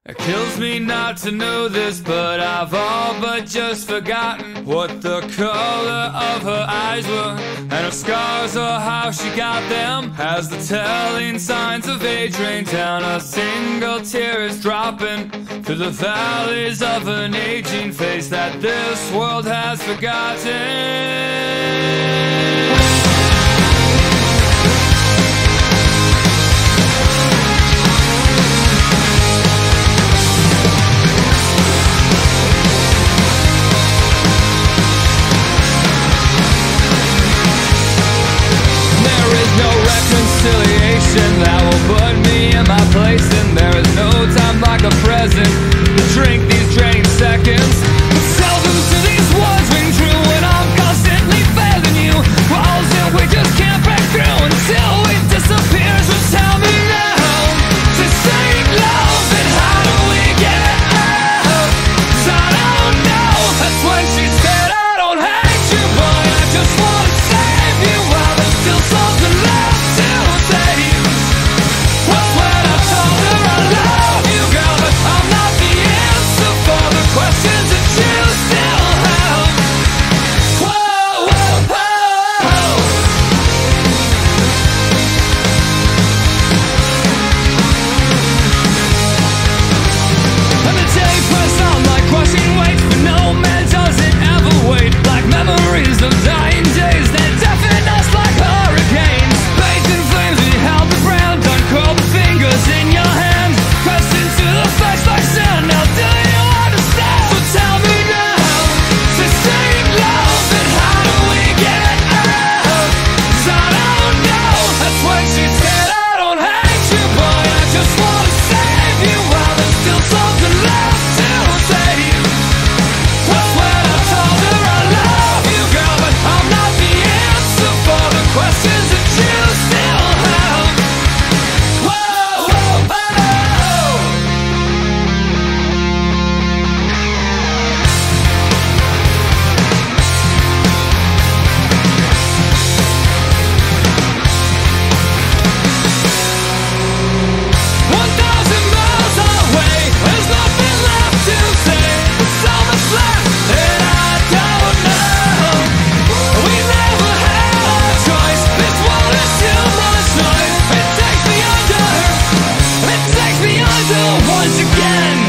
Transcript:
It kills me not to know this, but I've all but just forgotten what the color of her eyes were, and her scars or how she got them. As the telling signs of age rain down, a single tear is dropping through the valleys of an aging face that this world has forgotten. Reconciliation that will put me in my place, and there is no time like the present to drink these draining seconds. But seldom do these words ring true when I'm constantly failing you. Walls that we just can't break through until we disappear. So tell me now, to save love, and how do we get out? 'Cause I don't know. That's when she said, I don't hate you, but I just wanna save you while there's still something left. Once again